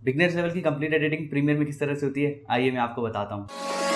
Beginners level की complete editing Premiere में किस तरह से होती है, आइए मैं आपको बताता हूँ।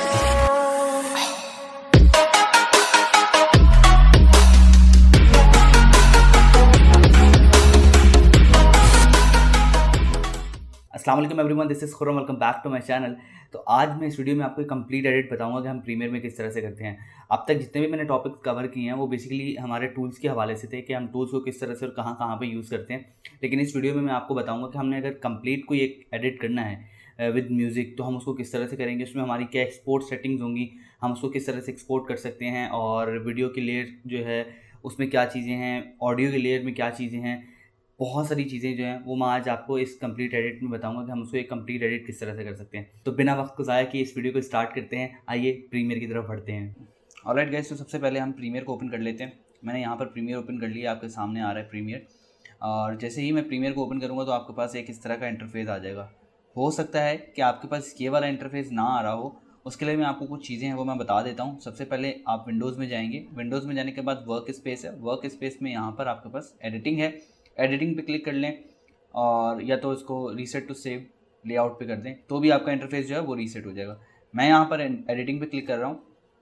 अस्सलाम वालेकुम everyone, this is Khurram, welcome back to my channel. तो आज मैं इस वीडियो में आपको कंप्लीट एडिट बताऊंगा कि हम प्रीमियर में किस तरह से करते हैं। अब तक जितने भी मैंने टॉपिक्स कवर किए हैं वो बेसिकली हमारे टूल्स के हवाले से थे कि हम टूल्स को किस तरह से और कहाँ कहाँ पे यूज़ करते हैं। लेकिन इस वीडियो में मैं आपको बताऊंगा कि हमने अगर कंप्लीट कोई एक एडिट करना है विद म्यूज़िक तो हम उसको किस तरह से करेंगे, उसमें हमारी क्या एक्सपोर्ट सेटिंग्स होंगी, हम उसको किस तरह से एक्सपोर्ट कर सकते हैं, और वीडियो की लेयर जो है उसमें क्या चीज़ें हैं, ऑडियो की लेयर में क्या चीज़ें हैं, बहुत सारी चीज़ें जो हैं वो मैं आज आपको इस कंप्लीट एडिट में बताऊंगा कि हम उसको एक कंप्लीट एडिट किस तरह से कर सकते हैं। तो बिना वक्त को ज़ाया किए इस वीडियो को स्टार्ट करते हैं, आइए प्रीमियर की तरफ बढ़ते हैं। ऑलराइट गाइस, तो सबसे पहले हम प्रीमियर को ओपन कर लेते हैं। मैंने यहाँ पर प्रीमियर ओपन कर लिया, आपके सामने आ रहा है प्रीमियर। और जैसे ही मैं प्रीमियर को ओपन करूँगा तो आपके पास एक इस तरह का इंटरफेस आ जाएगा। हो सकता है कि आपके पास ये वाला इंटरफेस ना आ रहा हो, उसके लिए मैं आपको कुछ चीज़ें हैं वो मैं बता देता हूँ। सबसे पहले आप विंडोज़ में जाएंगे, विंडोज़ में जाने के बाद वर्क स्पेस है, वर्क स्पेस में यहाँ पर आपके पास एडिटिंग है, एडिटिंग पे क्लिक कर लें और या तो इसको रीसेट टू सेव लेआउट पे कर दें तो भी आपका इंटरफेस जो है वो रीसेट हो जाएगा। मैं यहाँ पर एडिटिंग पे क्लिक कर रहा हूँ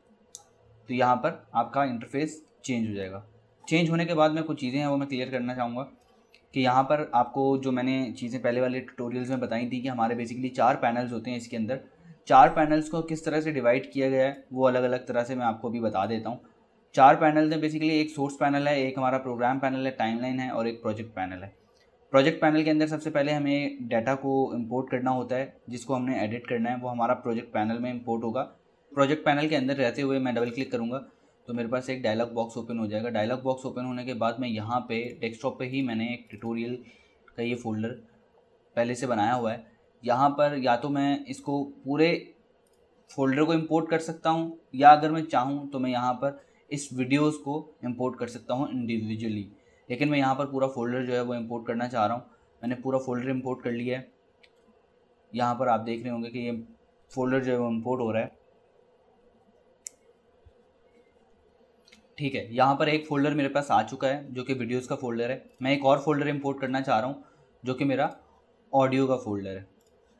तो यहाँ पर आपका इंटरफेस चेंज हो जाएगा। चेंज होने के बाद मैं कुछ चीज़ें हैं वो मैं क्लियर करना चाहूँगा कि यहाँ पर आपको जो मैंने चीज़ें पहले वाले ट्यूटोरियल्स में बताई थी कि हमारे बेसिकली 4 पैनल्स होते हैं। इसके अंदर 4 पैनल्स को किस तरह से डिवाइड किया गया है वो अलग अलग तरह से मैं आपको अभी बता देता हूँ। 4 पैनल्स हैं बेसिकली, एक सोर्स पैनल है, एक हमारा प्रोग्राम पैनल है, टाइमलाइन है और एक प्रोजेक्ट पैनल है। प्रोजेक्ट पैनल के अंदर सबसे पहले हमें डाटा को इंपोर्ट करना होता है, जिसको हमने एडिट करना है वो हमारा प्रोजेक्ट पैनल में इंपोर्ट होगा। प्रोजेक्ट पैनल के अंदर रहते हुए मैं डबल क्लिक करूँगा तो मेरे पास एक डायलॉग बॉक्स ओपन हो जाएगा। डायलॉग बॉक्स ओपन होने के बाद मैं यहाँ पे डेस्कटॉप पे ही मैंने एक ट्यूटोरियल का ये फोल्डर पहले से बनाया हुआ है। यहाँ पर या तो मैं इसको पूरे फोल्डर को इंपोर्ट कर सकता हूँ या अगर मैं चाहूँ तो मैं यहाँ पर इस वीडियोज़ को इंपोर्ट कर सकता हूँ इंडिविजुअली, लेकिन मैं यहाँ पर पूरा फोल्डर जो है वो इंपोर्ट करना चाह रहा हूँ। मैंने पूरा फोल्डर इंपोर्ट कर लिया है। यहाँ पर आप देख रहे होंगे कि ये फोल्डर जो है वो इंपोर्ट हो रहा है। ठीक है, यहाँ पर एक फ़ोल्डर मेरे पास आ चुका है जो कि वीडियोज़ का फ़ोल्डर है। मैं एक और फोल्डर इंपोर्ट करना चाह रहा हूँ जो कि मेरा ऑडियो का फ़ोल्डर है।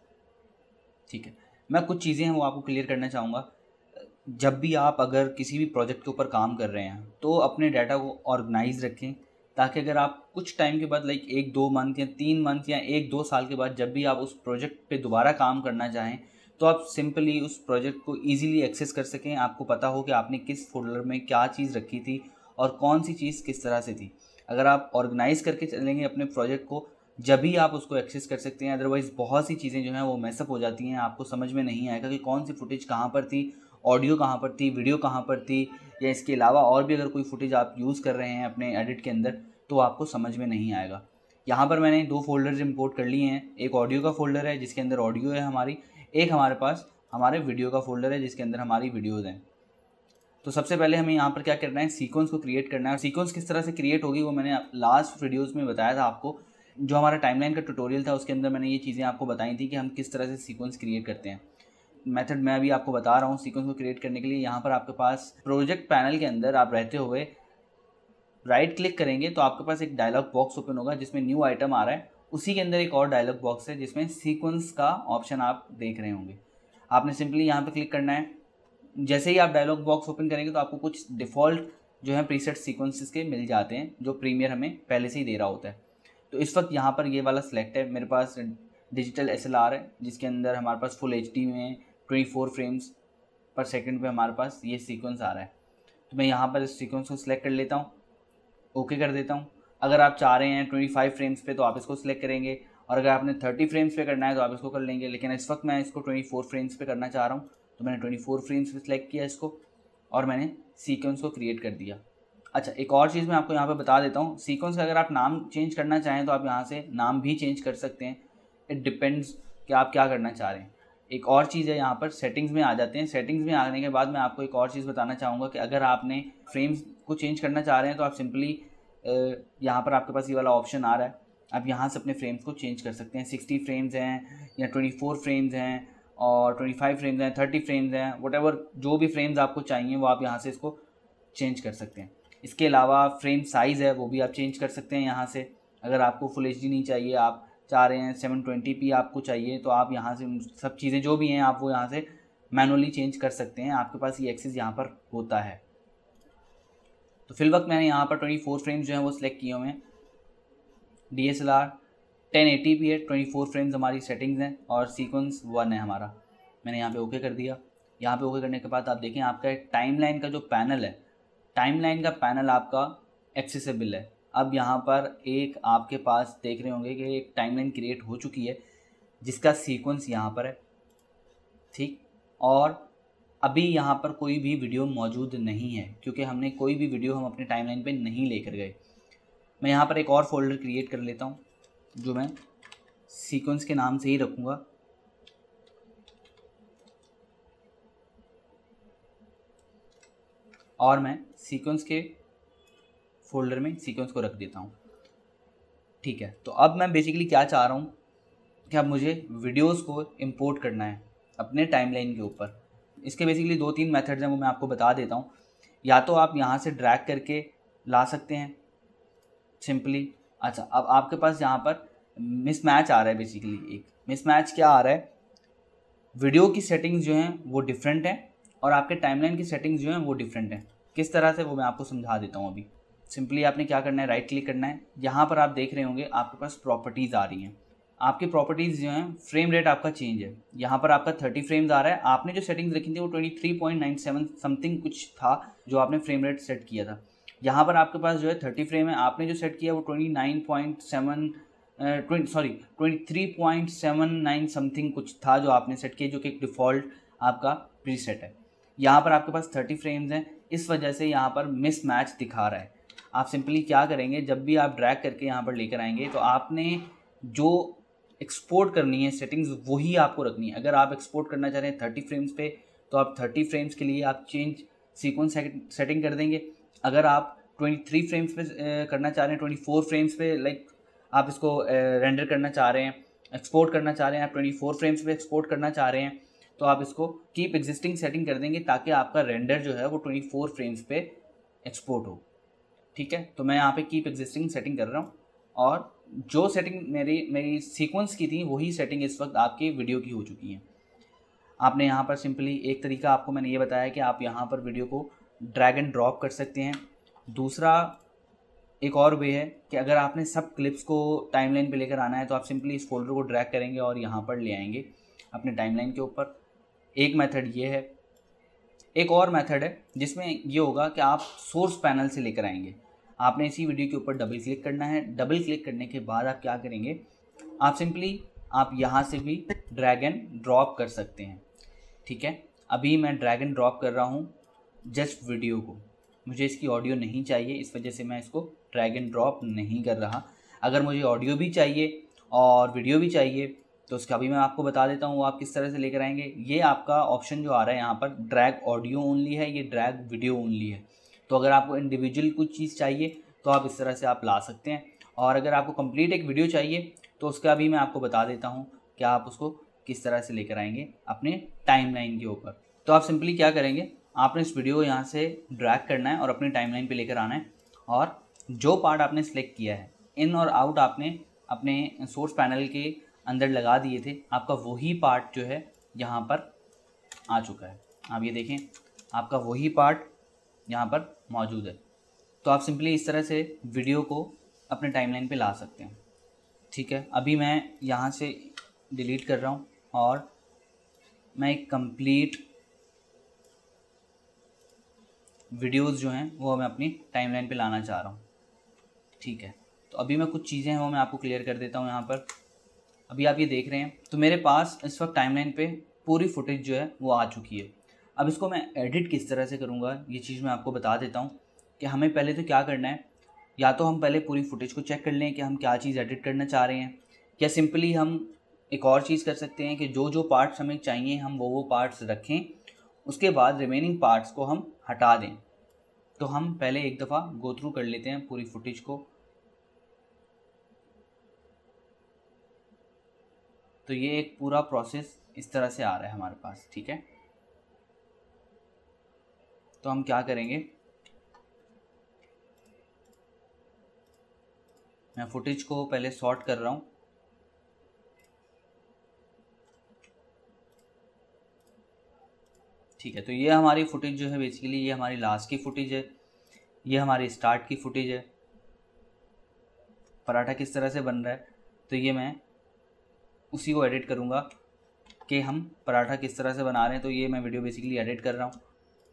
ठीक है, मैं कुछ चीज़ें हैं वो आपको क्लियर करना चाहूँगा। जब भी आप अगर किसी भी प्रोजेक्ट के ऊपर काम कर रहे हैं तो अपने डाटा को ऑर्गेनाइज रखें, ताकि अगर आप कुछ टाइम के बाद लाइक 1-2 मंथ या 3 मंथ या 1-2 साल के बाद जब भी आप उस प्रोजेक्ट पे दोबारा काम करना चाहें तो आप सिंपली उस प्रोजेक्ट को इजीली एक्सेस कर सकें। आपको पता हो कि आपने किस फोल्डर में क्या चीज़ रखी थी और कौन सी चीज़ किस तरह से थी। अगर आप ऑर्गेनाइज करके चलेंगे अपने प्रोजेक्ट को, जब भी आप उसको एक्सेस कर सकते हैं। अदरवाइज़ बहुत सी चीज़ें जो हैं वो मैसअप हो जाती हैं, आपको समझ में नहीं आएगा कि कौन सी फुटेज कहाँ पर थी, ऑडियो कहाँ पर थी, वीडियो कहाँ पर थी, या इसके अलावा और भी अगर कोई फुटेज आप यूज़ कर रहे हैं अपने एडिट के अंदर तो आपको समझ में नहीं आएगा। यहाँ पर मैंने 2 फोल्डर्स इंपोर्ट कर लिए हैं। एक ऑडियो का फोल्डर है जिसके अंदर ऑडियो है हमारी, एक हमारे पास हमारे वीडियो का फोल्डर है जिसके अंदर हमारी वीडियोज़ हैं। तो सबसे पहले हमें यहाँ पर क्या करना है, सीक्वेंस को क्रिएट करना है। और सीक्वेंस किस तरह से क्रिएट होगी वो मैंने लास्ट वीडियोज़ में बताया था आपको। जो हमारा टाइमलाइन का ट्यूटोरियल था उसके अंदर मैंने ये चीज़ें आपको बताई थी कि हम किस तरह से सीक्वेंस क्रिएट करते हैं। मेथड मैं अभी आपको बता रहा हूँ सीक्वेंस को क्रिएट करने के लिए। यहाँ पर आपके पास प्रोजेक्ट पैनल के अंदर आप रहते हुए राइट क्लिक करेंगे तो आपके पास एक डायलॉग बॉक्स ओपन होगा जिसमें न्यू आइटम आ रहा है। उसी के अंदर एक और डायलॉग बॉक्स है जिसमें सीक्वेंस का ऑप्शन आप देख रहे होंगे। आपने सिंपली यहाँ पे क्लिक करना है। जैसे ही आप डायलॉग बॉक्स ओपन करेंगे तो आपको कुछ डिफ़ॉल्ट जो है प्रीसेट सीक्वेंसेस के मिल जाते हैं जो प्रीमियर हमें पहले से ही दे रहा होता है। तो इस वक्त यहाँ पर ये वाला सिलेक्ट है। मेरे पास डिजिटल SLR है जिसके अंदर हमारे पास फुल HD में 24 फ्रेम्स पर सेकंड पे हमारे पास ये सीक्वेंस आ रहा है। तो मैं यहाँ पर इस सीक्वेंस को सिलेक्ट कर लेता हूँ, ओके कर देता हूँ। अगर आप चाह रहे हैं 25 फ्रेम्स पे तो आप इसको सिलेक्ट करेंगे, और अगर आपने 30 फ्रेम्स पे करना है तो आप इसको कर लेंगे। लेकिन इस वक्त मैं इसको 24 फ्रेम्स पे करना चाह रहा हूँ तो मैंने 24 फ्रेम्स पे सिलेक्ट किया इसको और मैंने सीक्वेंस को क्रिएट कर दिया। अच्छा, एक और चीज़ मैं आपको यहाँ पे बता देता हूँ। सीक्वेंस का अगर आप नाम चेंज करना चाहें तो आप यहाँ से नाम भी चेंज कर सकते हैं। इट डिपेंड्स कि आप क्या करना चाह रहे हैं। एक और चीज़ है, यहाँ पर सेटिंग्स में आ जाते हैं। सेटिंग्स में आने के बाद मैं आपको एक और चीज़ बताना चाहूँगा कि अगर आपने फ्रेम्स को चेंज करना चाह रहे हैं तो आप सिंपली यहाँ पर आपके पास ये वाला ऑप्शन आ रहा है, आप यहाँ से अपने फ्रेम्स को चेंज कर सकते हैं। 60 फ्रेम्स हैं या 24 फ्रेम्स हैं और 25 फ्रेम्स हैं, 30 फ्रेम्स हैं, व्हाटएवर जो भी फ्रेम्स आपको चाहिए वो आप यहाँ से इसको चेंज कर सकते हैं। इसके अलावा फ्रेम साइज़ है वो भी आप चेंज कर सकते हैं यहाँ से। अगर आपको फुल HD नहीं चाहिए, आप चाह रहे हैं, 720p आपको चाहिए, तो आप यहाँ से सब चीज़ें जो भी हैं आप वो यहाँ से मैनुअली चेंज कर सकते हैं। आपके पास ये एक्सेस यहाँ पर होता है। तो फिल वक्त मैंने यहाँ पर 24 फ्रेम्स जो हैं वो सिलेक्ट किए हुए हैं। DSLR 1080p है, 24 फ्रेम्स हमारी सेटिंग्स हैं और सीक्वेंस 1 है हमारा। मैंने यहाँ पे ओके कर दिया। यहाँ पे ओके करने के बाद आप देखें आपका एक टाइमलाइन का जो पैनल है, टाइमलाइन का पैनल आपका एक्सेसिबल है। अब यहाँ पर एक आपके पास देख रहे होंगे कि एक टाइमलाइन क्रिएट हो चुकी है जिसका सीक्वेंस यहाँ पर है, ठीक। और अभी यहाँ पर कोई भी वीडियो मौजूद नहीं है क्योंकि हमने कोई भी वीडियो हम अपने टाइमलाइन पे नहीं लेकर गए। मैं यहाँ पर एक और फोल्डर क्रिएट कर लेता हूँ जो मैं सीक्वेंस के नाम से ही रखूँगा। और मैं सीक्वेंस के फोल्डर में सीक्वेंस को रख देता हूँ, ठीक है। तो अब मैं बेसिकली क्या चाह रहा हूँ कि अब मुझे वीडियोस को इंपोर्ट करना है अपने टाइमलाइन के ऊपर। इसके बेसिकली 2-3 मेथड्स हैं, वो मैं आपको बता देता हूँ। या तो आप यहाँ से ड्रैग करके ला सकते हैं सिंपली। अच्छा, अब आपके पास यहाँ पर मिसमैच आ रहा है। बेसिकली एक मिसमैच क्या आ रहा है, वीडियो की सेटिंग्स जो हैं वो डिफरेंट हैं और आपके टाइमलाइन की सेटिंग्स जो हैं वो डिफरेंट हैं। किस तरह से, वो मैं आपको समझा देता हूँ अभी। सिंपली आपने क्या करना है, राइट क्लिक करना है। यहाँ पर आप देख रहे होंगे आपके पास प्रॉपर्टीज़ आ रही हैं। आपकी प्रॉपर्टीज़ जो हैं, फ्रेम रेट आपका चेंज है। यहाँ पर आपका 30 फ्रेम्स आ रहा है। आपने जो सेटिंग्स रखी थी वो 23.97 समथिंग कुछ था जो आपने फ्रेम रेट सेट किया था। यहाँ पर आपके पास जो है 30 फ्रेम है, आपने जो सेट किया वो 23.79 समथिंग कुछ था जो आपने सेट किया, जो कि एक डिफ़ॉल्ट आपका प्रीसेट है। यहाँ पर आपके पास 30 फ्रेम्स हैं, इस वजह से यहाँ पर मिसमैच दिखा रहा है। आप सिंपली क्या करेंगे, जब भी आप ड्रैग करके यहाँ पर लेकर आएंगे तो आपने जो एक्सपोर्ट करनी है सेटिंग्स वही आपको रखनी है। अगर आप एक्सपोर्ट करना चाह रहे हैं 30 फ्रेम्स पे तो आप 30 फ्रेम्स के लिए आप चेंज सीक्वेंस सेटिंग कर देंगे। अगर आप 23 फ्रेम्स पे करना चाह रहे हैं, 24 फ्रेम्स पे लाइक आप इसको रेंडर करना चाह रहे हैं, एक्सपोर्ट करना चाह रहे हैं, आप 24 फ्रेम्स पे एक्सपोर्ट करना चाह रहे हैं, तो आप इसको कीप एग्जिस्टिंग सेटिंग कर देंगे ताकि आपका रेंडर जो है वो 24 फ्रेम्स पे एक्सपोर्ट हो, ठीक है। तो मैं यहाँ पे कीप एग्जिस्टिंग सेटिंग कर रहा हूँ और जो सेटिंग मेरी सीक्वेंस की थी वही सेटिंग इस वक्त आपकी वीडियो की हो चुकी है। आपने यहाँ पर सिंपली एक तरीका आपको मैंने ये बताया कि आप यहाँ पर वीडियो को ड्रैग एंड ड्रॉप कर सकते हैं। दूसरा एक और वे है कि अगर आपने सब क्लिप्स को टाइमलाइन पे लेकर आना है तो आप सिंपली इस फोल्डर को ड्रैग करेंगे और यहाँ पर ले आएंगे अपने टाइमलाइन के ऊपर। एक मेथड ये है। एक और मेथड है जिसमें ये होगा कि आप सोर्स पैनल से लेकर आएंगे। आपने इसी वीडियो के ऊपर डबल क्लिक करना है। डबल क्लिक करने के बाद आप क्या करेंगे, आप सिंपली आप यहाँ से भी ड्रैग एंड ड्रॉप कर सकते हैं, ठीक है। अभी मैं ड्रैग एंड ड्रॉप कर रहा हूँ जस्ट वीडियो को, मुझे इसकी ऑडियो नहीं चाहिए, इस वजह से मैं इसको ड्रैग एंड ड्रॉप नहीं कर रहा। अगर मुझे ऑडियो भी चाहिए और वीडियो भी चाहिए तो उसका भी मैं आपको बता देता हूँ वो आप किस तरह से लेकर आएंगे। ये आपका ऑप्शन जो आ रहा है यहाँ पर ड्रैग ऑडियो ओनली है, ये ड्रैग वीडियो ओनली है। तो अगर आपको इंडिविजुअल कुछ चीज़ चाहिए तो आप इस तरह से आप ला सकते हैं, और अगर आपको कंप्लीट एक वीडियो चाहिए तो उसका भी मैं आपको बता देता हूँ कि आप उसको किस तरह से लेकर आएंगे अपने टाइमलाइन के ऊपर। तो आप सिंपली क्या करेंगे, आपने इस वीडियो को यहाँ से ड्रैग करना है और अपने टाइमलाइन पे लेकर आना है, और जो पार्ट आपने सेलेक्ट किया है इन और आउट आपने अपने सोर्स पैनल के अंदर लगा दिए थे, आपका वही पार्ट जो है यहाँ पर आ चुका है। आप ये देखें आपका वही पार्ट यहाँ पर मौजूद है। तो आप सिंपली इस तरह से वीडियो को अपने टाइमलाइन पे ला सकते हैं, ठीक है। अभी मैं यहाँ से डिलीट कर रहा हूँ और मैं एक कंप्लीट वीडियोस जो हैं वो मैं अपनी टाइमलाइन पे लाना चाह रहा हूँ, ठीक है। तो अभी मैं कुछ चीज़ें हैं वो मैं आपको क्लियर कर देता हूँ यहाँ पर। अभी आप ये देख रहे हैं तो मेरे पास इस वक्त टाइमलाइन पे पूरी फुटेज जो है वो आ चुकी है। अब इसको मैं एडिट किस तरह से करूँगा ये चीज़ मैं आपको बता देता हूँ कि हमें पहले तो क्या करना है, या तो हम पहले पूरी फुटेज को चेक कर लें कि हम क्या चीज़ एडिट करना चाह रहे हैं, या सिंपली हम एक और चीज़ कर सकते हैं कि जो जो पार्ट्स हमें चाहिए हम वो पार्ट्स रखें, उसके बाद रिमेनिंग पार्ट्स को हम हटा दें। तो हम पहले एक दफ़ा गो थ्रू कर लेते हैं पूरी फुटेज को। तो ये एक पूरा प्रोसेस इस तरह से आ रहा है हमारे पास, ठीक है। तो हम क्या करेंगे, मैं फुटेज को पहले सॉर्ट कर रहा हूँ ठीक है, तो ये हमारी फुटेज जो है बेसिकली ये हमारी लास्ट की फुटेज है, ये हमारी स्टार्ट की फुटेज है। पराठा किस तरह से बन रहा है, तो ये मैं उसी को एडिट करूँगा कि हम पराठा किस तरह से बना रहे हैं। तो ये मैं वीडियो बेसिकली एडिट कर रहा हूँ।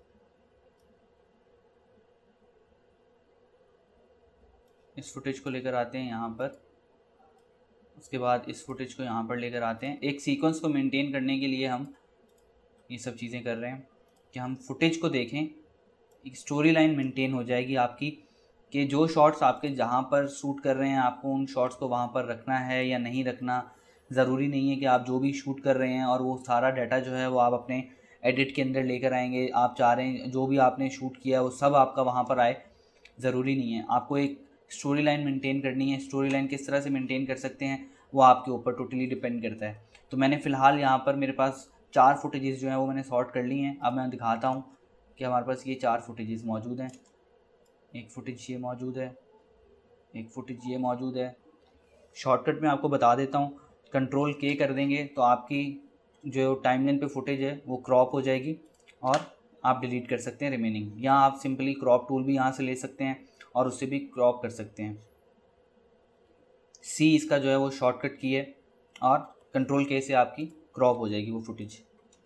इस फुटेज को लेकर आते हैं यहाँ पर, उसके बाद इस फुटेज को यहाँ पर लेकर आते हैं। एक सीक्वेंस को मेंटेन करने के लिए हम ये सब चीज़ें कर रहे हैं कि हम फुटेज को देखें, एक स्टोरी लाइन मेंटेन हो जाएगी आपकी कि जो शॉट्स आपके जहाँ पर शूट कर रहे हैं आपको उन शॉट्स को वहाँ पर रखना है या नहीं रखना। ज़रूरी नहीं है कि आप जो भी शूट कर रहे हैं और वो सारा डाटा जो है वो आप अपने एडिट के अंदर लेकर आएंगे। आप चाह रहे हैं जो भी आपने शूट किया वो सब आपका वहाँ पर आए, ज़रूरी नहीं है। आपको एक स्टोरी लाइन मेंटेन करनी है। स्टोरी लाइन किस तरह से मेंटेन कर सकते हैं वो आपके ऊपर टोटली डिपेंड करता है। तो मैंने फ़िलहाल यहाँ पर मेरे पास 4 फुटेजेस जो हैं वो मैंने शॉर्ट कर ली हैं। अब मैं दिखाता हूँ कि हमारे पास ये 4 फुटेजेस मौजूद हैं। एक फुटेज ये मौजूद है, एक फुटेज ये मौजूद है। शॉर्टकट में आपको बता देता हूँ, कंट्रोल के कर देंगे तो आपकी जो टाइमलाइन पे फुटेज है वो क्रॉप हो जाएगी और आप डिलीट कर सकते हैं रिमेनिंग। या आप सिंपली क्रॉप टूल भी यहाँ से ले सकते हैं और उससे भी क्रॉप कर सकते हैं। सी इसका जो है वो शॉर्टकट की है और कंट्रोल के से आपकी क्रॉप हो जाएगी वो फुटेज।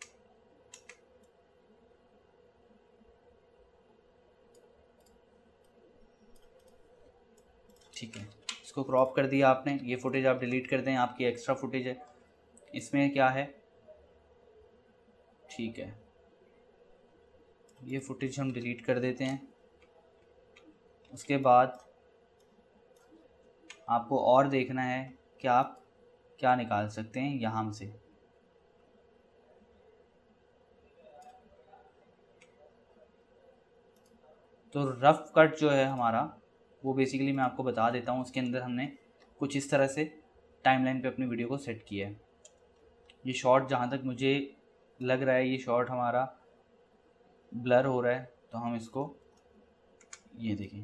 ठीक है, इसको क्रॉप कर दिया आपने। ये फुटेज आप डिलीट कर दें, आपकी एक्स्ट्रा फुटेज है। इसमें क्या है, ठीक है, ये फुटेज हम डिलीट कर देते हैं। उसके बाद आपको और देखना है कि आप क्या निकाल सकते हैं यहाँ से। तो रफ कट जो है हमारा वो बेसिकली मैं आपको बता देता हूँ। उसके अंदर हमने कुछ इस तरह से टाइमलाइन पे अपनी वीडियो को सेट किया है। ये शॉट जहाँ तक मुझे लग रहा है ये शॉट हमारा ब्लर हो रहा है, तो हम इसको ये देखें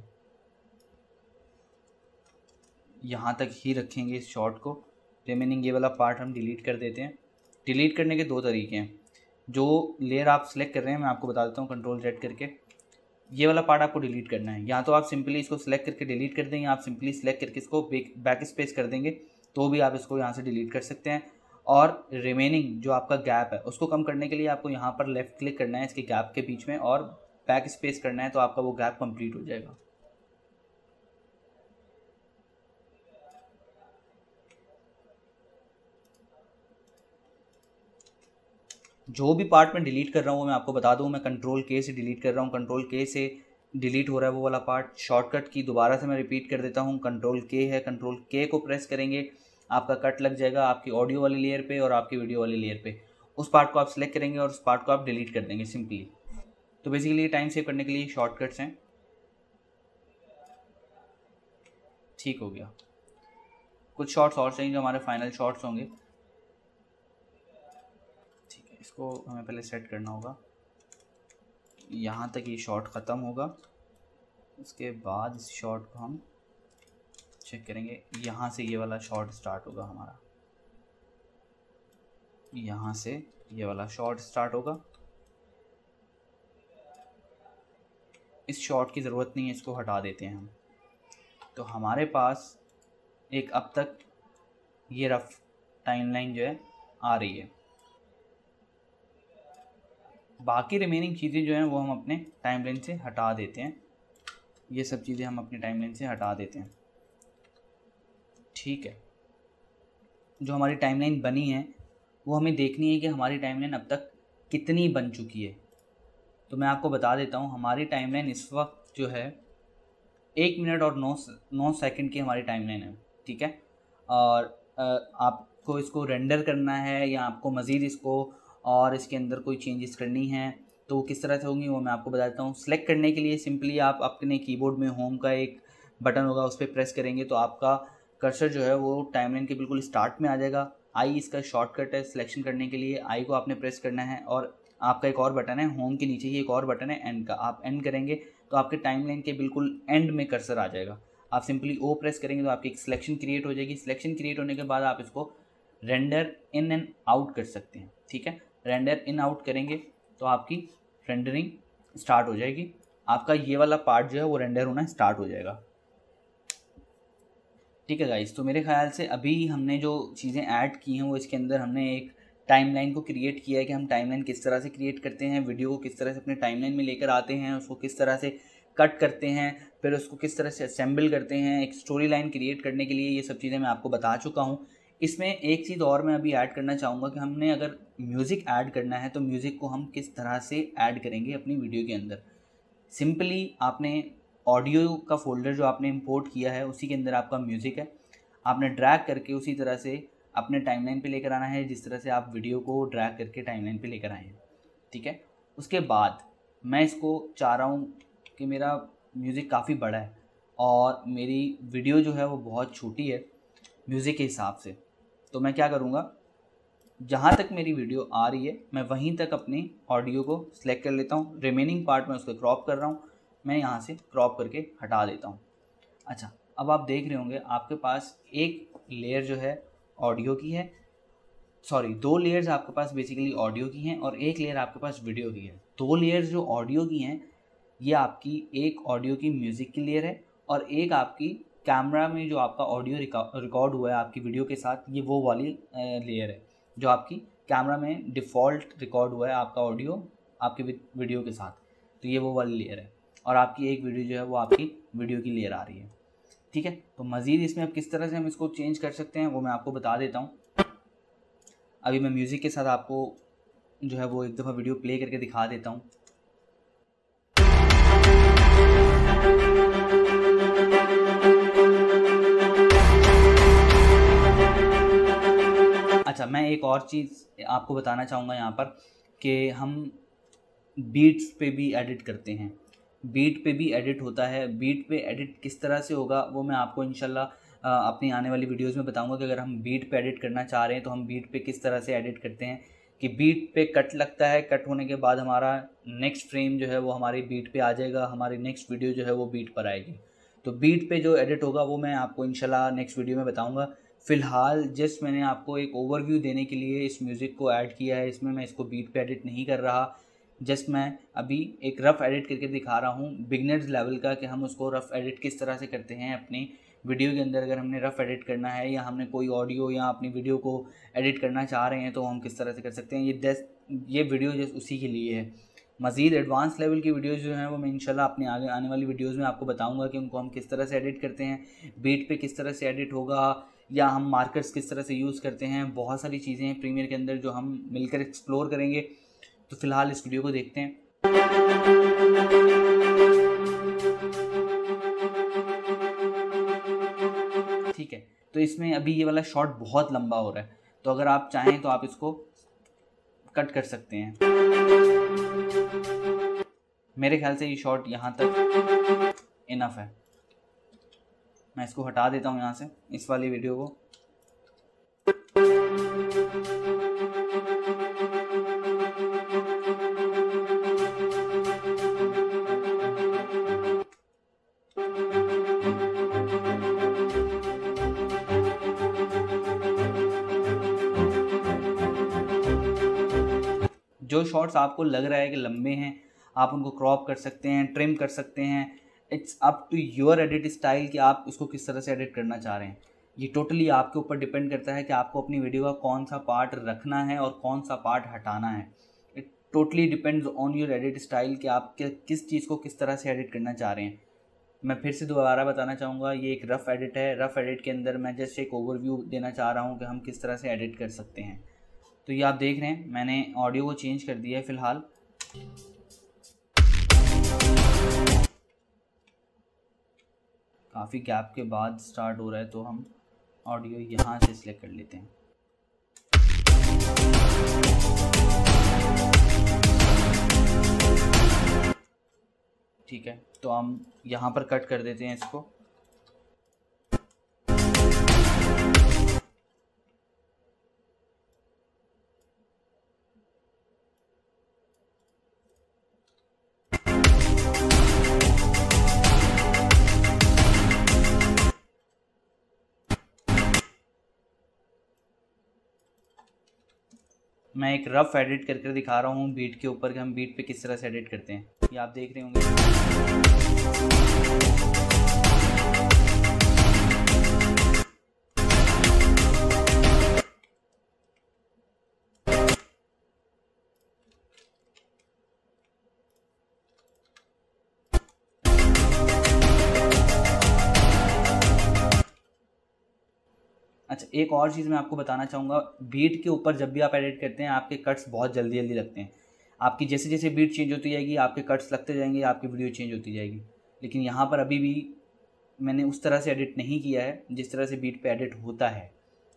यहाँ तक ही रखेंगे इस शॉट को। रिमेनिंग ये वाला पार्ट हम डिलीट कर देते हैं। डिलीट करने के 2 तरीके हैं। जो लेयर आप सेलेक्ट कर रहे हैं मैं आपको बता देता हूँ, कंट्रोल Z करके ये वाला पार्ट आपको डिलीट करना है। या तो आप सिंपली इसको सिलेक्ट करके डिलीट कर देंगे, आप सिंपली सिलेक्ट करके इसको बैक स्पेस कर देंगे तो भी आप इसको यहाँ से डिलीट कर सकते हैं। और रिमेनिंग जो आपका गैप है उसको कम करने के लिए आपको यहाँ पर लेफ़्ट क्लिक करना है इसके गैप के बीच में और बैक स्पेस करना है, तो आपका वो गैप कंप्लीट हो जाएगा। जो भी पार्ट मैं डिलीट कर रहा हूँ वो मैं आपको बता दूँ, मैं कंट्रोल के से डिलीट कर रहा हूँ। कंट्रोल के से डिलीट हो रहा है वो वाला पार्ट। शॉर्टकट की दोबारा से मैं रिपीट कर देता हूँ, कंट्रोल के है, कंट्रोल के को प्रेस करेंगे आपका कट लग जाएगा आपकी ऑडियो वाली लेयर पे और आपकी वीडियो वाली लेयर पे। उस पार्ट को आप सिलेक्ट करेंगे और उस पार्ट को आप डिलीट कर देंगे सिंपली। तो बेसिकली ये टाइम सेव करने के लिए शॉर्टकट्स हैं। ठीक हो गया। कुछ शॉट्स और चाहिए जो हमारे फाइनल शॉट्स होंगे। इसको हमें पहले सेट करना होगा, यहाँ तक ये शॉट ख़त्म होगा। उसके बाद इस शॉट को हम चेक करेंगे, यहाँ से ये वाला शॉट स्टार्ट होगा हमारा, यहाँ से ये वाला शॉट स्टार्ट होगा। इस शॉट की ज़रूरत नहीं है, इसको हटा देते हैं हम। तो हमारे पास एक अब तक ये रफ टाइमलाइन जो है आ रही है। बाकी रिमेनिंग चीज़ें जो हैं वो हम अपने टाइमलाइन से हटा देते हैं। ये सब चीज़ें हम अपनी टाइमलाइन से हटा देते हैं। ठीक है, जो हमारी टाइमलाइन बनी है वो हमें देखनी है कि हमारी टाइमलाइन अब तक कितनी बन चुकी है। तो मैं आपको बता देता हूँ, हमारी टाइमलाइन इस वक्त जो है 1 मिनट और 9 सेकंड की हमारी टाइमलाइन है। ठीक है, और आपको इसको रेंडर करना है या आपको मज़ीद इसको और इसके अंदर कोई चेंजेस करनी है तो वो किस तरह से होंगी वो मैं आपको बता देता हूँ। सेलेक्ट करने के लिए सिंपली आप अपने कीबोर्ड में होम का एक बटन होगा उस पर प्रेस करेंगे तो आपका कर्सर जो है वो टाइमलाइन के बिल्कुल स्टार्ट में आ जाएगा। आई इसका शॉर्टकट है सिलेक्शन करने के लिए, आई को आपने प्रेस करना है। और आपका एक और बटन है होम के नीचे ही एक और बटन है एंड का, आप एंड करेंगे तो आपके टाइमलाइन के बिल्कुल एंड में कर्सर आ जाएगा। आप सिंपली ओ प्रेस करेंगे तो आपकी एक सिलेक्शन क्रिएट हो जाएगी। सिलेक्शन क्रिएट होने के बाद आप इसको रेंडर इन एंड आउट कर सकते हैं। ठीक है, रेंडर इन आउट करेंगे तो आपकी रेंडरिंग स्टार्ट हो जाएगी, आपका ये वाला पार्ट जो है वो रेंडर होना स्टार्ट हो जाएगा। ठीक है गाइस, तो मेरे ख्याल से अभी हमने जो चीज़ें ऐड की हैं वो इसके अंदर हमने एक टाइमलाइन को क्रिएट किया है कि हम टाइमलाइन किस तरह से क्रिएट करते हैं, वीडियो को किस तरह से अपने टाइमलाइन में लेकर आते हैं, उसको किस तरह से कट करते हैं, फिर उसको किस तरह से असेंबल करते हैं, एक स्टोरी लाइन क्रिएट करने के लिए। ये सब चीज़ें मैं आपको बता चुका हूँ। इसमें एक चीज़ और मैं अभी ऐड करना चाहूँगा कि हमने अगर म्यूज़िक ऐड करना है तो म्यूज़िक को हम किस तरह से ऐड करेंगे अपनी वीडियो के अंदर। सिंपली आपने ऑडियो का फ़ोल्डर जो आपने इंपोर्ट किया है उसी के अंदर आपका म्यूज़िक है, आपने ड्रैग करके उसी तरह से अपने टाइमलाइन पे लेकर आना है जिस तरह से आप वीडियो को ड्रैग करके टाइमलाइन पे लेकर आए हैं। ठीक है, उसके बाद मैं इसको चाह रहा हूँ कि मेरा म्यूज़िक काफ़ी बड़ा है और मेरी वीडियो जो है वो बहुत छोटी है म्यूज़िक के हिसाब से। तो मैं क्या करूँगा, जहाँ तक मेरी वीडियो आ रही है मैं वहीं तक अपनी ऑडियो को सिलेक्ट कर लेता हूँ, रिमेनिंग पार्ट में उसको क्रॉप कर रहा हूँ, मैं यहाँ से क्रॉप करके हटा देता हूँ। अच्छा, अब आप देख रहे होंगे आपके पास एक लेयर जो है ऑडियो की है, सॉरी 2 लेयर्स आपके पास बेसिकली ऑडियो की हैं और एक लेयर आपके पास वीडियो की है। 2 लेयर्स जो ऑडियो की हैं ये आपकी एक ऑडियो की म्यूज़िक की लेयर है और एक आपकी कैमरा में जो आपका ऑडियो रिकॉर्ड हुआ है आपकी वीडियो के साथ, ये वो वाली लेयर है जो आपकी कैमरा में डिफ़ॉल्ट रिकॉर्ड हुआ है आपका ऑडियो आपके वीडियो के साथ, तो ये वो वाली लेयर है और आपकी एक वीडियो जो है वो आपकी वीडियो की लेयर आ रही है। ठीक है, तो मज़ीद इसमें अब किस तरह से हम इसको चेंज कर सकते हैं वो मैं आपको बता देता हूँ। अभी मैं म्यूज़िक के साथ आपको जो है वो एक दफ़ा वीडियो प्ले करके दिखा देता हूँ। अच्छा, मैं एक और चीज़ आपको बताना चाहूँगा यहाँ पर कि हम बीट्स पे भी एडिट करते हैं, बीट पे भी एडिट होता है। बीट पे एडिट किस तरह से होगा वो मैं आपको इंशाल्लाह अपनी आने वाली वीडियोस में बताऊंगा कि अगर हम बीट पे एडिट करना चाह रहे हैं तो हम बीट पे किस तरह से एडिट करते हैं। कि बीट पे कट लगता है, कट होने के बाद हमारा नेक्स्ट फ्रेम जो है वो हमारी बीट पे आ जाएगा, हमारी नेक्स्ट वीडियो जो है वो बीट पर आएगी। तो बीट पे जो एडिट होगा वो मैं आपको इंशाल्लाह नेक्स्ट वीडियो में बताऊँगा। फ़िलहाल जस्ट मैंने आपको एक ओवरव्यू देने के लिए इस म्यूज़िक को ऐड किया है, इसमें मैं इसको बीट पे एडिट नहीं कर रहा। जस्ट मैं अभी एक रफ़ एडिट करके दिखा रहा हूँ बिगनर्स लेवल का कि हम उसको रफ़ एडिट किस तरह से करते हैं अपनी वीडियो के अंदर। अगर हमने रफ़ एडिट करना है या हमने कोई ऑडियो या अपनी वीडियो को एडिट करना चाह रहे हैं तो हम किस तरह से कर सकते हैं। ये वीडियो जस्ट उसी के लिए है। मज़ीद एडवांस लेवल की वीडियोज़ जो हैं वो मैं इंशाल्लाह अपने आगे आने वाली वीडियोज़ में आपको बताऊँगा कि उनको हम किस तरह से एडिट करते हैं, बीट पे किस तरह से एडिट होगा या हम मार्कर्स किस तरह से यूज़ करते हैं। बहुत सारी चीज़ें हैं प्रीमियर के अंदर जो हम मिलकर एक्सप्लोर करेंगे। तो फ़िलहाल इस वीडियो को देखते हैं। ठीक है, तो इसमें अभी ये वाला शॉट बहुत लंबा हो रहा है, तो अगर आप चाहें तो आप इसको कट कर सकते हैं। मेरे ख्याल से ये शॉट यहाँ तक इनफ है। मैं इसको हटा देता हूँ यहाँ से, इस वाली वीडियो को। जो शॉट्स आपको लग रहा है कि लंबे हैं आप उनको क्रॉप कर सकते हैं, ट्रिम कर सकते हैं। It's up to your edit style कि आप इसको किस तरह से एडिट करना चाह रहे हैं। ये टोटली आपके ऊपर डिपेंड करता है कि आपको अपनी वीडियो का कौन सा पार्ट रखना है और कौन सा पार्ट हटाना है। It totally depends on your edit style कि आप किस चीज़ को किस तरह से एडिट करना चाह रहे हैं। मैं फिर से दोबारा बताना चाहूँगा, ये एक रफ़ एडिट है। रफ़ एडिट के अंदर मैं जस्ट एक ओवरव्यू देना चाह रहा हूँ कि हम किस तरह से एडिट कर सकते हैं। तो ये आप देख रहे हैं मैंने ऑडियो को चेंज कर दिया है फ़िलहाल। काफ़ी गैप के बाद स्टार्ट हो रहा है तो हम ऑडियो यहाँ से सिलेक्ट कर लेते हैं। ठीक है, तो हम यहाँ पर कट कर देते हैं इसको। मैं एक रफ एडिट करके दिखा रहा हूँ बीट के ऊपर कि हम बीट पे किस तरह से एडिट करते हैं। ये आप देख रहे होंगे। अच्छा, एक और चीज़ मैं आपको बताना चाहूँगा, बीट के ऊपर जब भी आप एडिट करते हैं आपके कट्स बहुत जल्दी जल्दी लगते हैं। आपकी जैसे जैसे बीट चेंज होती जाएगी आपके कट्स लगते जाएंगे, आपकी वीडियो चेंज होती जाएगी। लेकिन यहाँ पर अभी भी मैंने उस तरह से एडिट नहीं किया है जिस तरह से बीट पे एडिट होता है।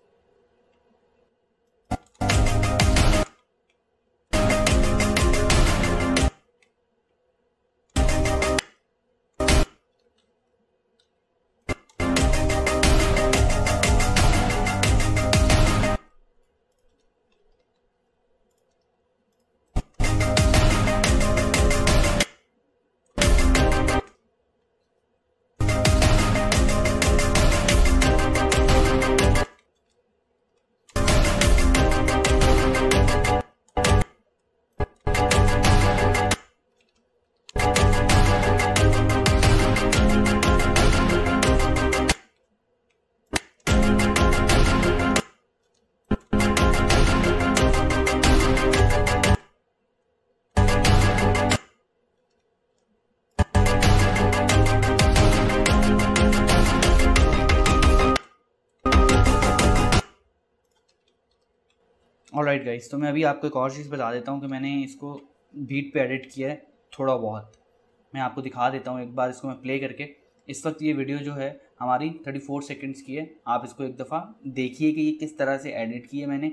ऑलराइट गाइस, तो मैं अभी आपको एक और चीज़ बता देता हूँ कि मैंने इसको बीट पे एडिट किया है थोड़ा बहुत। मैं आपको दिखा देता हूँ एक बार, इसको मैं प्ले करके। इस वक्त ये वीडियो जो है हमारी 34 सेकंड्स की है। आप इसको एक दफ़ा देखिए कि ये किस तरह से एडिट की है मैंने।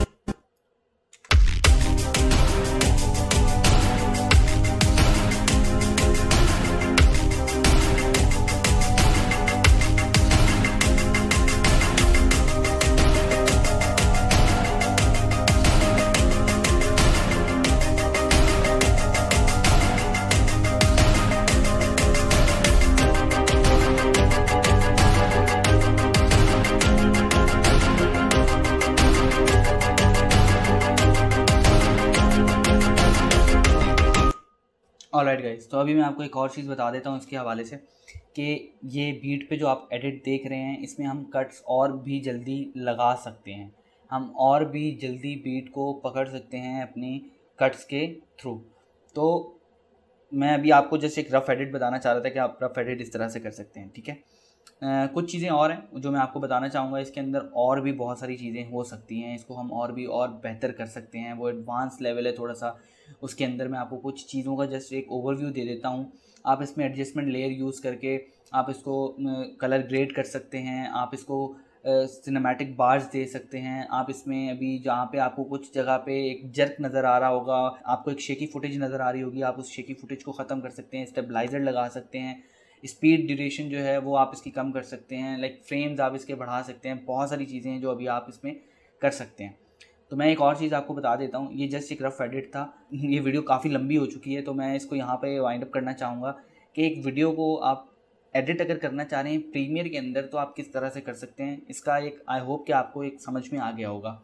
ऑलराइट गाइस, तो अभी मैं आपको एक और चीज़ बता देता हूँ इसके हवाले से कि ये बीट पे जो आप एडिट देख रहे हैं इसमें हम कट्स और भी जल्दी लगा सकते हैं, हम और भी जल्दी बीट को पकड़ सकते हैं अपनी कट्स के थ्रू। तो मैं अभी आपको जस्ट एक रफ़ एडिट बताना चाह रहा था कि आप रफ़ एडिट इस तरह से कर सकते हैं, ठीक है। कुछ चीज़ें और हैं जो मैं आपको बताना चाहूँगा। इसके अंदर और भी बहुत सारी चीज़ें हो सकती हैं, इसको हम और भी और बेहतर कर सकते हैं। वो एडवांस लेवल है थोड़ा सा। उसके अंदर मैं आपको कुछ चीज़ों का जस्ट एक ओवरव्यू दे देता हूँ। आप इसमें एडजस्टमेंट लेयर यूज़ करके आप इसको कलर ग्रेड कर सकते हैं, आप इसको सिनेमैटिक बार्स दे सकते हैं। आप इसमें अभी जहाँ पे आपको कुछ जगह पे एक जर्क नज़र आ रहा होगा, आपको एक शेकी फुटेज नज़र आ रही होगी, आप उस शेकी फुटेज को ख़त्म कर सकते हैं, स्टेबलाइज़र लगा सकते हैं, स्पीड ड्यूरेशन जो है वो आप इसकी कम कर सकते हैं, लाइक फ्रेम्स आप इसके बढ़ा सकते हैं। बहुत सारी चीज़ें हैं जो अभी आप इसमें कर सकते हैं। तो मैं एक और चीज़ आपको बता देता हूँ, ये जस्ट एक रफ़ एडिट था। ये वीडियो काफ़ी लंबी हो चुकी है तो मैं इसको यहाँ पे वाइंड अप करना चाहूँगा कि एक वीडियो को आप एडिट अगर करना चाह रहे हैं प्रीमियर के अंदर तो आप किस तरह से कर सकते हैं। इसका एक आई होप कि आपको एक समझ में आ गया होगा।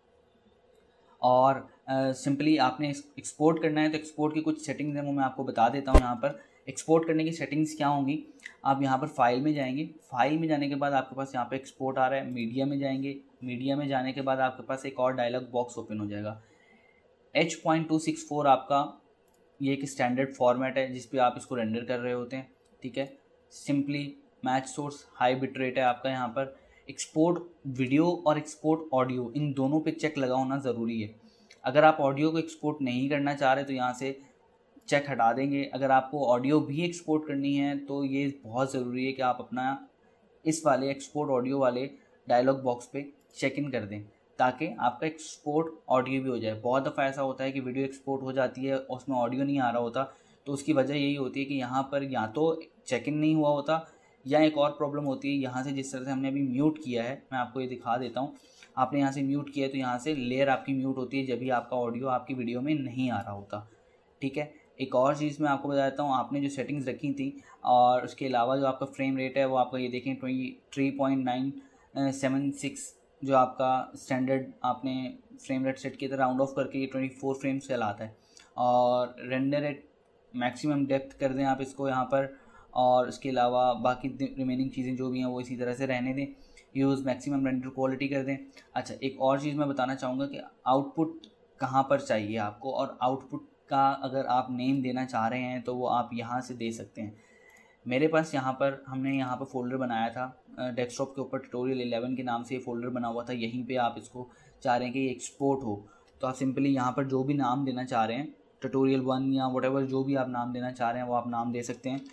और सिंपली आपने एक्सपोर्ट करना है तो एक्सपोर्ट की कुछ सेटिंग्स हैं वो मैं आपको बता देता हूँ। यहाँ पर एक्सपोर्ट करने की सेटिंग्स क्या होंगी, आप यहाँ पर फाइल में जाएंगे, फाइल में जाने के बाद आपके पास यहाँ पे एक्सपोर्ट आ रहा है, मीडिया में जाएंगे, मीडिया में जाने के बाद आपके पास एक और डायलॉग बॉक्स ओपन हो जाएगा। H.264 आपका ये एक स्टैंडर्ड फॉर्मेट है जिस पे आप इसको रेंडर कर रहे होते हैं, ठीक है। Simply match source high bit rate है आपका। यहाँ पर एक्सपोर्ट वीडियो और एक्सपोर्ट ऑडियो इन दोनों पे चेक लगा होना ज़रूरी है। अगर आप ऑडियो को एक्सपोर्ट नहीं करना चाह रहे तो यहाँ से चेक हटा देंगे। अगर आपको ऑडियो भी एक्सपोर्ट करनी है तो ये बहुत ज़रूरी है कि आप अपना इस वाले एक्सपोर्ट ऑडियो वाले डायलॉग बॉक्स पे चेक इन कर दें ताकि आपका एक्सपोर्ट ऑडियो भी हो जाए। बहुत दफ़ा ऐसा होता है कि वीडियो एक्सपोर्ट हो जाती है और उसमें ऑडियो नहीं आ रहा होता, तो उसकी वजह यही होती है कि यहाँ पर या तो चेक इन नहीं हुआ होता या एक और प्रॉब्लम होती है यहाँ से जिस तरह से हमने अभी म्यूट किया है, मैं आपको ये दिखा देता हूँ। आपने यहाँ से म्यूट किया है तो यहाँ से लेयर आपकी म्यूट होती है जब भी आपका ऑडियो आपकी वीडियो में नहीं आ रहा होता, ठीक है। एक और चीज़ मैं आपको बताता हूँ, आपने जो सेटिंग्स रखी थी और उसके अलावा जो आपका फ्रेम रेट है वो आपका ये देखें 23.976 जो आपका स्टैंडर्ड आपने फ्रेम रेट सेट किया था राउंड ऑफ करके ये 24 फ्रेम्स कहलाता है। और रेंडर रेट मैक्सिमम डेप्थ कर दें आप इसको यहाँ पर, और इसके अलावा बाकी रिमेनिंग चीज़ें जो भी हैं वो इसी तरह से रहने दें। यूज़ मैक्सिमम रेंडर क्वालिटी कर दें। अच्छा, एक और चीज़ मैं बताना चाहूँगा कि आउटपुट कहाँ पर चाहिए आपको, और आउटपुट का अगर आप नेम देना चाह रहे हैं तो वो आप यहाँ से दे सकते हैं। मेरे पास यहाँ पर हमने यहाँ पर फ़ोल्डर बनाया था डेस्कटॉप के ऊपर, ट्यूटोरियल 11 के नाम से ये फ़ोल्डर बना हुआ था। यहीं पे आप इसको चाह रहे हैं कि ये एक्सपोर्ट हो, तो आप सिंपली यहाँ पर जो भी नाम देना चाह रहे हैं, ट्यूटोरियल 1 या व्हाटएवर जो भी आप नाम देना चाह रहे हैं वो आप नाम दे सकते हैं।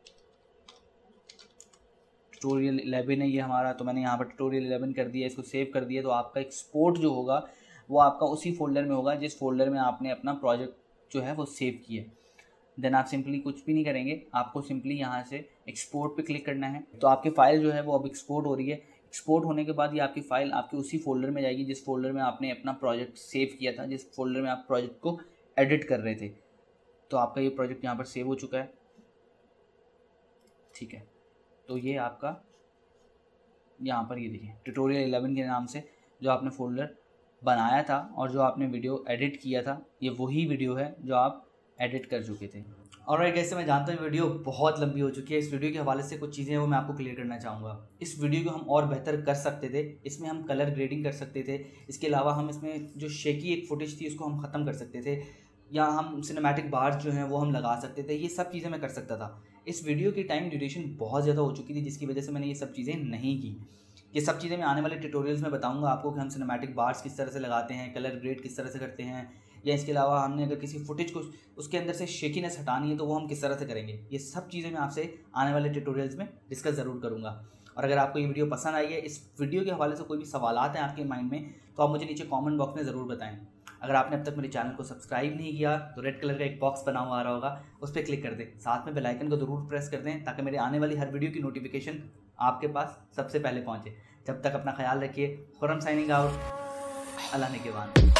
ट्यूटोरियल 11 है ये हमारा, तो मैंने यहाँ पर ट्यूटोरियल 11 कर दिया, इसको सेव कर दिया। तो आपका एक्सपोर्ट जो होगा वो आपका उसी फोल्डर में होगा जिस फोल्डर में आपने अपना प्रोजेक्ट जो है वो सेव किया। देन आप सिंपली कुछ भी नहीं करेंगे, आपको सिंपली यहाँ से एक्सपोर्ट पे क्लिक करना है। तो आपकी फ़ाइल जो है वो अब एक्सपोर्ट हो रही है। एक्सपोर्ट होने के बाद ये आपकी फ़ाइल आपके उसी फोल्डर में जाएगी जिस फोल्डर में आपने अपना प्रोजेक्ट सेव किया था, जिस फोल्डर में आप प्रोजेक्ट को एडिट कर रहे थे। तो आपका ये प्रोजेक्ट यहाँ पर सेव हो चुका है। ठीक है, तो ये आपका यहाँ पर ये देखिए ट्यूटोरियल 11 के नाम से जो आपने फ़ोल्डर बनाया था और जो आपने वीडियो एडिट किया था, ये वही वीडियो है जो आप एडिट कर चुके थे। और कैसे मैं जानता हूँ वीडियो बहुत लंबी हो चुकी है, इस वीडियो के हवाले से कुछ चीज़ें वो मैं आपको क्लियर करना चाहूँगा। इस वीडियो को हम और बेहतर कर सकते थे, इसमें हम कलर ग्रेडिंग कर सकते थे, इसके अलावा हम इसमें जो शेकी एक फुटेज थी उसको हम ख़त्म कर सकते थे, या हम सिनेमैटिक बार्स जो हैं वो हम लगा सकते थे। ये सब चीज़ें मैं कर सकता था। इस वीडियो की टाइम ड्यूरेशन बहुत ज़्यादा हो चुकी थी जिसकी वजह से मैंने ये सब चीज़ें नहीं की। ये सब चीज़ें मैं आने वाले ट्यूटोरियल्स में बताऊंगा आपको कि हम सिनेमैटिक बार्स किस तरह से लगाते हैं, कलर ग्रेड किस तरह से करते हैं, या इसके अलावा हमने अगर किसी फुटेज को उसके अंदर से शेकीनेस हटानी है तो वो हम किस तरह से करेंगे। ये सब चीज़ें मैं आपसे आने वाले ट्यूटोरियल्स में डिस्कस ज़रूर करूँगा। और अगर आपको ये वीडियो पसंद आई है, इस वीडियो के हवाले से कोई भी सवालात हैं आपके माइंड में, तो आप मुझे नीचे कॉमेंट बॉक्स में ज़रूर बताएँ। अगर आपने अब तक मेरे चैनल को सब्सक्राइब नहीं किया तो रेड कलर का एक बॉक्स बना हुआ आ रहा होगा, उस पर क्लिक कर दें। साथ में बेल आइकन को ज़रूर प्रेस कर दें ताकि मेरे आने वाली हर वीडियो की नोटिफिकेशन आपके पास सबसे पहले पहुंचे। जब तक अपना ख्याल रखिए। Khurram signing out. अल्लाह ने के बाद।